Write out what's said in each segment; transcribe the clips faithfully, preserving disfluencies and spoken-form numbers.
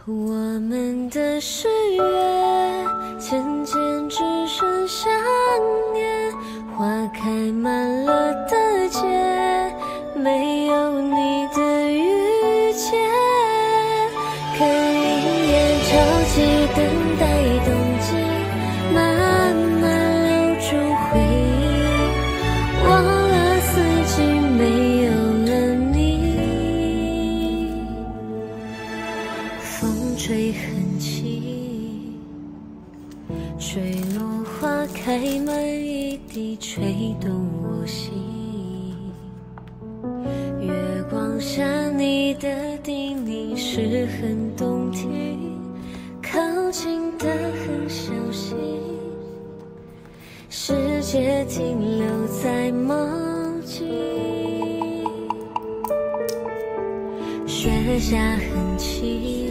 我们的誓约渐渐只剩想念，花开满了的街，没有你的遇见。看云烟潮起，等待冬季，慢慢留住回忆，忘了四季，没有了你。风吹很轻，吹落花开满一地，吹动我心。月光下你的叮咛是很动听，靠近的很小心，世界停留在梦境。雪下很轻，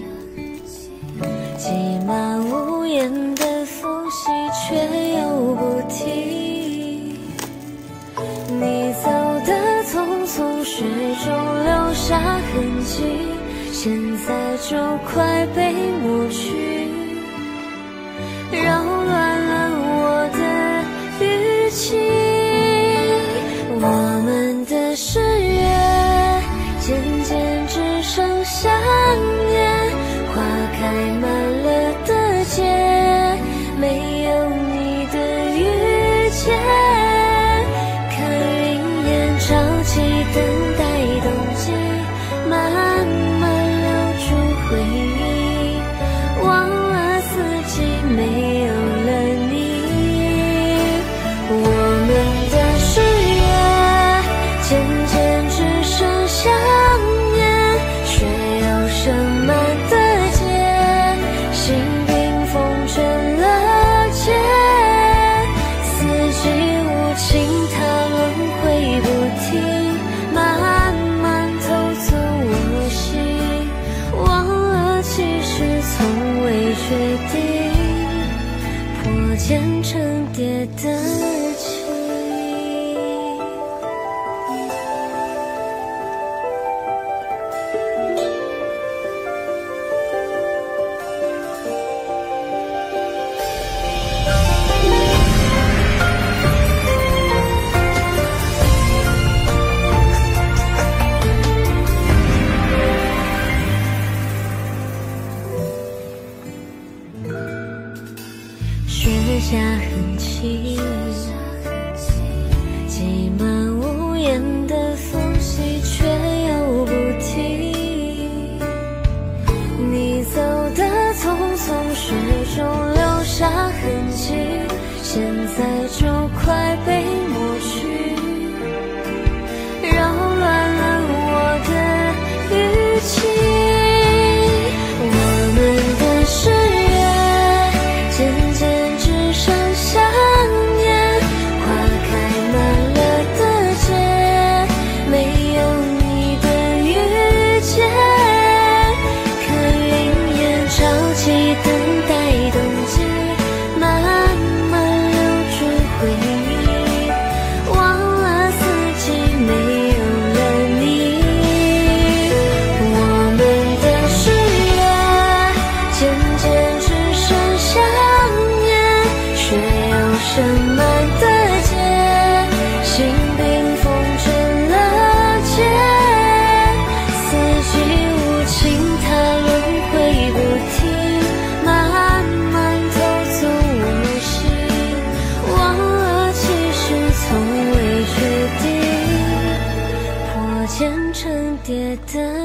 挤满屋檐的缝隙却又不停。你走的匆匆，雪中留下痕迹，现在就快被抹去，扰乱了我的语气。我们的誓约渐渐只剩想念，花开满了的街，没有你的遇见。看云烟潮起，等待冬季，慢慢留住回忆，忘了四季，没有了你。我们的誓约渐渐只剩想念，雪又盛满的街，心冰封卷了结。四季无情，它轮回不停，慢慢偷走我心，忘了其实从未决定，破茧成蝶的情。雪下很轻，挤满屋檐的缝隙却又不停。你走的匆匆，雪中留下痕迹，现在就快被抹去，扰乱了我的语气。我们的誓约渐渐只剩想念，花开满了的街，没有你的遇见。看云烟潮起，等待冬季，慢慢留住回忆，忘了四季，没有了你。我们的誓约渐渐只剩想念，雪又盛满的街，心冰封卷了结。四季无情，它轮回不停，慢慢偷走我心，忘了其实从未决定，破茧成蝶的